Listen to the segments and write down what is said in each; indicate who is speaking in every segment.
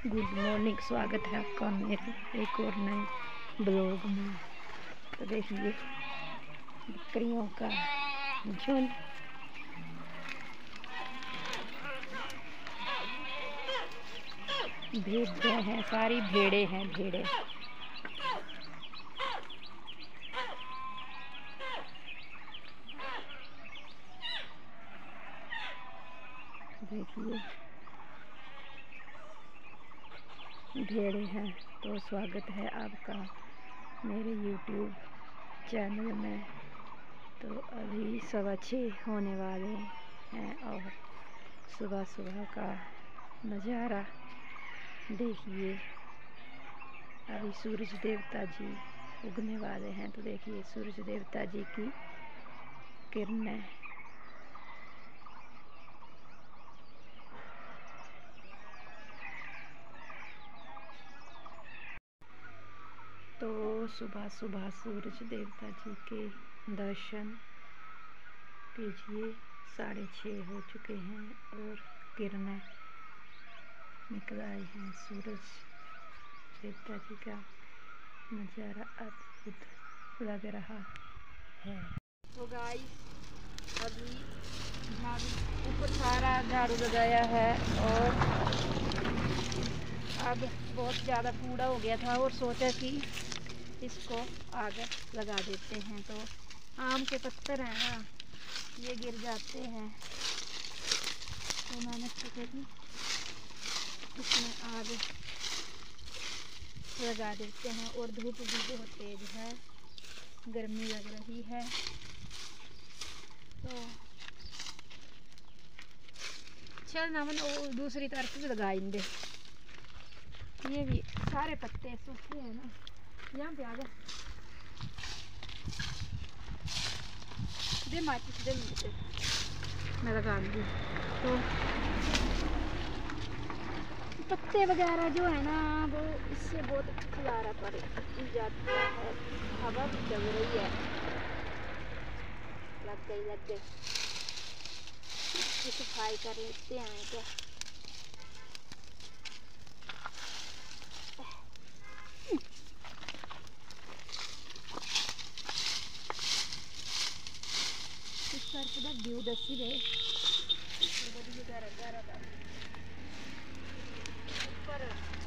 Speaker 1: Good morning, स्वागत है आपका मेरे एक और नए ब्लॉग में। तो देखिए बकरियों का झुंड, भेड़ें हैं, सारी भेड़ें हैं। भेड़ें देखिए भेड़ें हैं। तो स्वागत है आपका मेरे YouTube चैनल में। तो अभी 6:15 होने वाले हैं और सुबह सुबह का नज़ारा देखिए। अभी सूरज देवता जी उगने वाले हैं। तो देखिए सूरज देवता जी की किरणें। तो सुबह सुबह सूरज देवता जी के दर्शन कीजिए। 6:30 हो चुके हैं और किरणें निकल आई हैं। सूरज देवता जी का नज़ारा अद्भुत लग रहा है। तो गाइस अभी ऊपर सारा झाड़ू लगाया है और अब बहुत ज़्यादा कूड़ा हो गया था और सोचा कि इसको आगे लगा देते हैं। तो आम के पत्थर हैं ना, ये गिर जाते हैं, तो मैंने सोचा कि इसमें आग लगा देते हैं। और धूप भी बहुत तेज है, गर्मी लग रही है। तो चल ना मन दूसरी तरफ भी लगाएंगे। ये भी सारे पत्ते सूखे हैं ना, यहाँ पे आ गए। दे माचिस दे मुझे, मैं लगा दूँ। तो पत्ते वगैरह जो है ना वो इससे बहुत खलारा पड़ जाता है। हवा भी चल रही है। लग गई सफाई कर लेते हैं क्या। व्यू दसी रहे ऊपर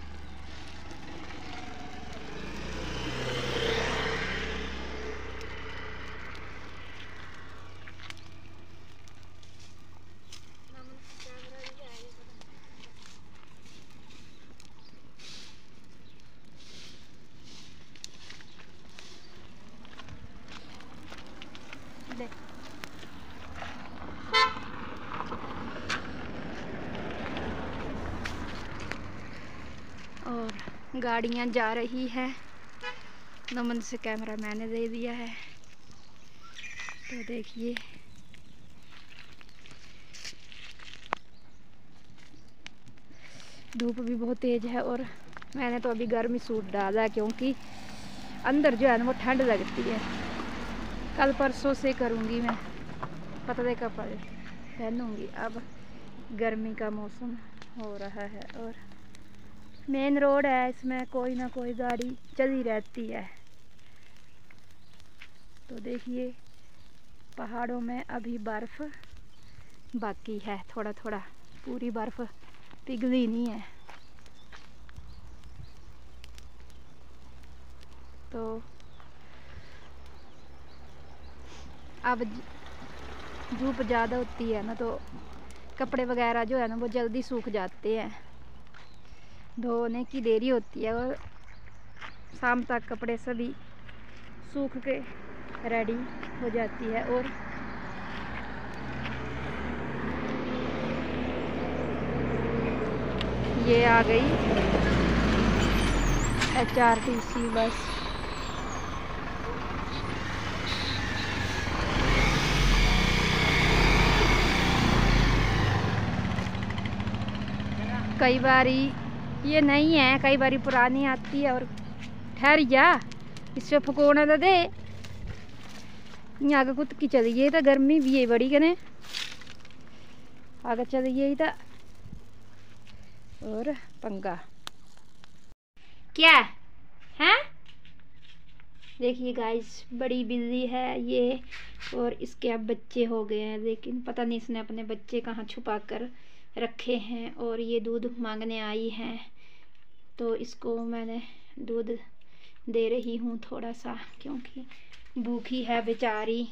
Speaker 1: और गाड़ियाँ जा रही है। नमन से कैमरा मैंने दे दिया है। तो देखिए धूप भी बहुत तेज है और मैंने तो अभी गर्मी सूट डाला है क्योंकि अंदर जो है ना वो ठंड लगती है। कल परसों से करूँगी मैं, पतले कपड़े पहनूँगी। अब गर्मी का मौसम हो रहा है और मेन रोड है, इसमें कोई ना कोई गाड़ी चली रहती है। तो देखिए पहाड़ों में अभी बर्फ़ बाकी है, थोड़ा थोड़ा, पूरी बर्फ़ पिघली नहीं है। तो अब धूप ज़्यादा होती है ना तो कपड़े वगैरह जो है ना वो जल्दी सूख जाते हैं, धोने की देरी होती है और शाम तक कपड़े सभी सूख के रेडी हो जाती है। और ये आ गई HRTC बस। कई बारी ये नहीं है, कई बारी पुरानी आती है। और ठहर जा, इससे फकोना तो दे। आगे कुत की चली गई तो गर्मी भी है बड़ी कने, आगे चली गई तो और पंगा। क्या है? देखिए गाइस, बड़ी बिल्ली है ये, और इसके अब बच्चे हो गए हैं, लेकिन पता नहीं इसने अपने बच्चे कहाँ छुपा कर रखे हैं। और ये दूध मांगने आई है, तो इसको मैंने दूध दे रही हूँ थोड़ा सा, क्योंकि भूखी है बेचारी।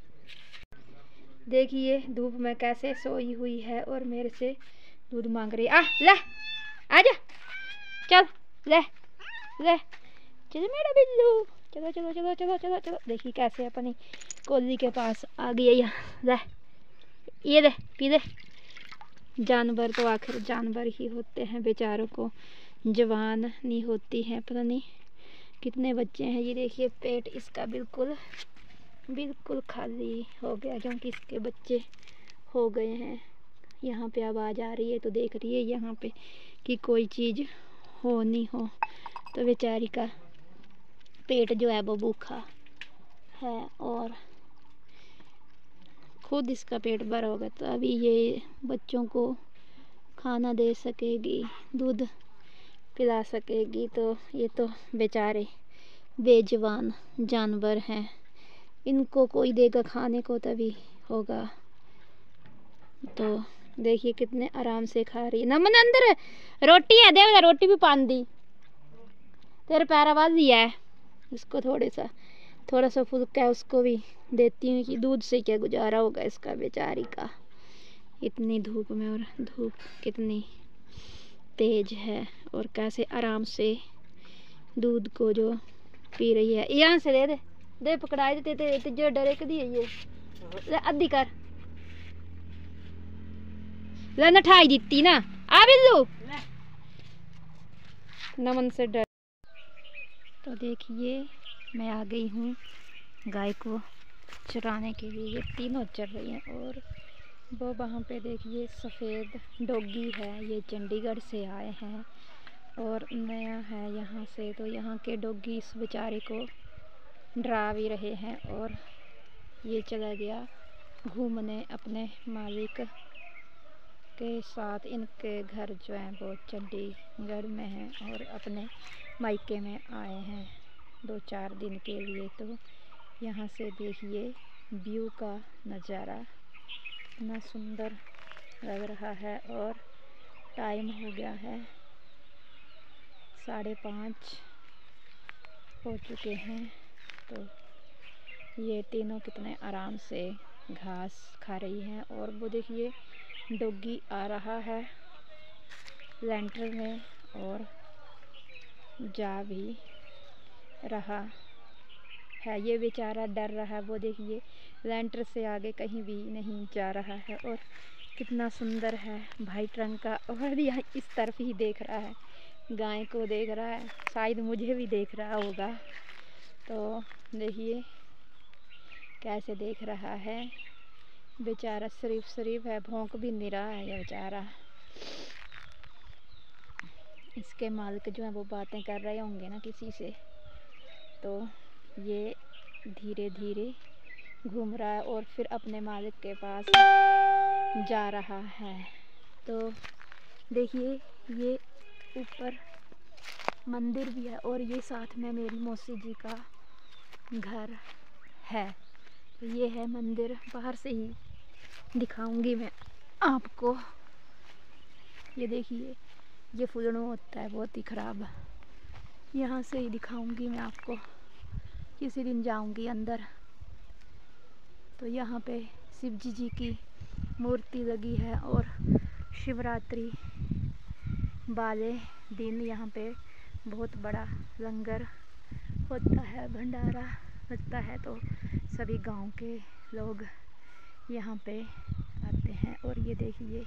Speaker 1: देखिए धूप में कैसे सोई हुई है और मेरे से दूध मांग रही। ले आजा, चल ले ले, चलो मेरा बिल्लू, चलो चलो चलो चलो चलो चलो। देखिए कैसे अपनी कोली के पास आ गई है। ले ये दे, पी दे। जानवर तो आखिर जानवर ही होते हैं, बेचारों को जवान नहीं होती है। पता नहीं कितने बच्चे हैं। ये देखिए पेट इसका बिल्कुल बिल्कुल खाली हो गया, क्योंकि इसके बच्चे हो गए हैं। यहाँ पे आवाज़ आ रही है तो देख रही है यहाँ पे कि कोई चीज़ हो नहीं हो, तो बेचारी का पेट जो है वो भूखा है, और खुद इसका पेट भरा होगा तो अभी ये बच्चों को खाना दे सकेगी, दूध पिला सकेगी। तो ये तो बेचारे बेजुबान जानवर हैं, इनको कोई देगा खाने को तभी होगा। तो देखिए कितने आराम से खा रही है। नमन अंदर रोटी है, दे रोटी भी पान दी, तेरे पैर आवाज दिया है उसको। थोड़ा सा फुल्का है उसको भी देती हूँ, कि दूध से क्या गुजारा होगा इसका बेचारी का इतनी धूप में। और धूप कितनी तेज है, और कैसे आराम से दूध को जो पी रही है। यहाँ से दे दे पकड़ाई देते थे जो डरे कदी है ये। ले अद्धी कर, ले नठाई दीती ना। आ बिल्लू, नमन से डर। तो देखिए मैं आ गई हूँ गाय को चराने के लिए। ये तीनों चर रही हैं, और वो वहाँ पे देखिए सफ़ेद डॉगी है, ये चंडीगढ़ से आए हैं और नया है यहाँ से। तो यहाँ के डॉगी इस बेचारे को डरा भी रहे हैं, और ये चला गया घूमने अपने मालिक के साथ। इनके घर जो है वो चंडीगढ़ में है, और अपने मायके में आए हैं 2-4 दिन के लिए। तो यहाँ से देखिए व्यू का नज़ारा इतना सुंदर लग रहा है। और टाइम हो गया है 5:30 हो चुके हैं। तो ये तीनों कितने आराम से घास खा रही हैं। और वो देखिए डॉगी आ रहा है लेंटर में, और जा भी रहा है। ये बेचारा डर रहा है, वो देखिए लेंटर से आगे कहीं भी नहीं जा रहा है। और कितना सुंदर है वाइट रंग का, और यहाँ इस तरफ ही देख रहा है, गाय को देख रहा है, शायद मुझे भी देख रहा होगा। तो देखिए कैसे देख रहा है बेचारा, शरीफ है, भौंक भी नहीं रहा है ये बेचारा। इसके मालिक जो है वो बातें कर रहे होंगे ना किसी से, तो ये धीरे धीरे घूम रहा है और फिर अपने मालिक के पास जा रहा है। तो देखिए ये ऊपर मंदिर भी है, और ये साथ में मेरी मौसी जी का घर है। तो ये है मंदिर, बाहर से ही दिखाऊंगी मैं आपको। ये देखिए ये फूलणु होता है बहुत ही ख़राब, यहाँ से ही दिखाऊंगी मैं आपको, किसी दिन जाऊंगी अंदर। तो यहाँ पे शिव जी की मूर्ति लगी है, और शिवरात्रि वाले दिन यहाँ पे बहुत बड़ा लंगर होता है, भंडारा लगता है। तो सभी गांव के लोग यहाँ पे आते हैं। और ये देखिए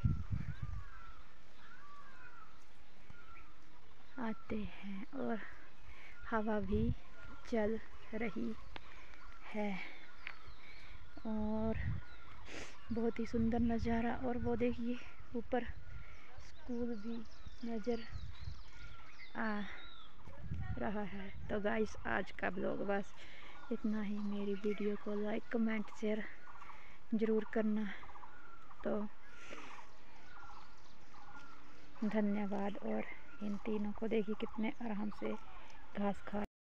Speaker 1: आते हैं, और हवा भी चल रही है, और बहुत ही सुंदर नज़ारा। और वो देखिए ऊपर स्कूल भी नज़र आ रहा है। तो गाइस आज का ब्लॉग बस इतना ही। मेरी वीडियो को लाइक कमेंट शेयर ज़रूर करना। तो धन्यवाद। और इन तीनों को देखिए कितने आराम से घास खा